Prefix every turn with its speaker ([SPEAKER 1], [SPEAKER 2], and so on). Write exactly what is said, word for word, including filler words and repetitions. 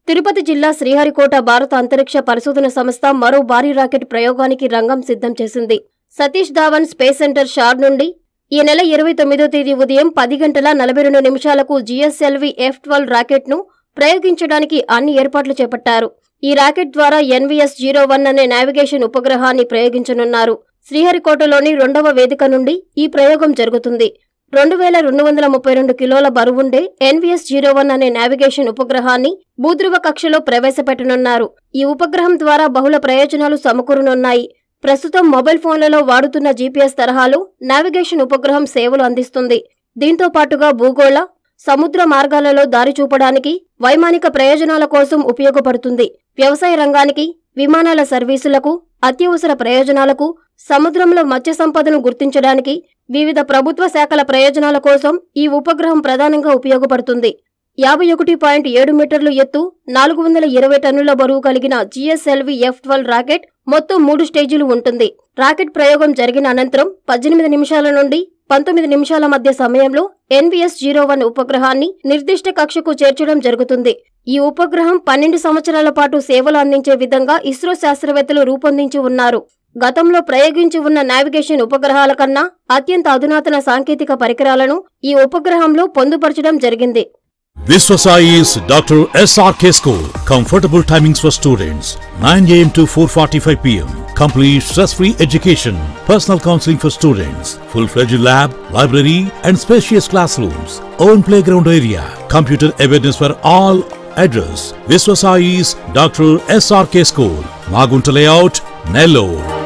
[SPEAKER 1] తిరుపతి జిల్లా శ్రీహరికోట భారత అంతరిక్ష పరిశోధన సంస్థ మరో భారీ రాకెట్ ప్రయోగానికి రంగం సిద్ధం చేసింది. సతీష్ ధావన్ స్పేస్ సెంటర్ షార్ నుండి ఈ నెల ఇరవై తొమ్మిదో తేదీ ఉదయం పది గంటల నలభై రెండు నిమిషాలకు జిఎస్ఎల్వి ఎఫ్ ట్వెల్వ్ రాకెట్ను ప్రయోగించడానికి అన్ని ఏర్పాట్లు చేపట్టారు. ఈ రాకెట్ ద్వారా ఎన్వీఎస్ జీరో వన్ అనే నావిగేషన్ ఉపగ్రహాన్ని ప్రయోగించనున్నారు. శ్రీహరికోటలోని రెండవ వేదిక నుండి ఈ ప్రయోగం జరుగుతుంది. రెండు వేల రెండు వందల ముప్పై రెండు కిలోల బరువుండే ఎన్వీఎస్ జీరో వన్ అనే నావిగేషన్ ఉపగ్రహాన్ని భూధ్రువ కక్షలో ప్రవేశపెట్టనున్నారు. ఈ ఉపగ్రహం ద్వారా బహుళ ప్రయోజనాలు సమకూరనున్నాయి. ప్రస్తుతం మొబైల్ ఫోన్లలో వాడుతున్న జీపీఎస్ తరహాలో నావిగేషన్ ఉపగ్రహం సేవలు అందిస్తుంది. దీంతో పాటుగా భూగోళ, సముద్ర మార్గాలలో దారి చూపడానికి, వైమానిక ప్రయోజనాల కోసం ఉపయోగపడుతుంది. వ్యవసాయ రంగానికి, విమానాల సర్వీసులకు, అత్యవసర ప్రయోజనాలకు, సముద్రంలో మత్స్య సంపదను గుర్తించడానికి, వివిధ ప్రభుత్వ శాఖల ప్రయోజనాల కోసం ఈ ఉపగ్రహం ప్రధానంగా ఉపయోగపడుతుంది. యాభై ఒకటి పాయింట్ ఏడు మీటర్లు ఎత్తు, నాలుగు వందల ఇరవై టన్నుల బరువు కలిగిన జిఎస్ఎల్వి ఎఫ్ ట్వెల్వ్ రాకెట్ మొత్తం మూడు స్టేజీలు ఉంటుంది. రాకెట్ ప్రయోగం జరిగిన అనంతరం పద్దెనిమిది నిమిషాల నుండి పంతొమ్మిది నిమిషాల మధ్య సమయంలో ఎన్వీఎస్ జీరో వన్ ఉపగ్రహాన్ని నిర్దిష్ట కక్షకు చేర్చడం జరుగుతుంది. ఈ ఉపగ్రహం పన్నెండు సంవత్సరాల పాటు సేవలు అందించే విధంగా ఇస్రో శాస్త్రవేత్తలు రూపొందించి ఉన్నారు. గతంలో ప్రయోగించి ఉన్న నావిగేషన్ ఉపగ్రహాల కన్నా అత్యంత అధునాతన సాంకేతిక పరికరాలను ఈ ఉపగ్రహంలో పొందుపరచడం జరిగింది.
[SPEAKER 2] Viswasai's Doctor S R K School. Comfortable timings for students. nine a m to four forty-five p m Complete stress-free education. Personal counseling for students. Full-fledged lab, library and spacious classrooms. Own playground area. Computer awareness for all. Address: Viswasai's Doctor S R K School. Magunta Layout, Nellore.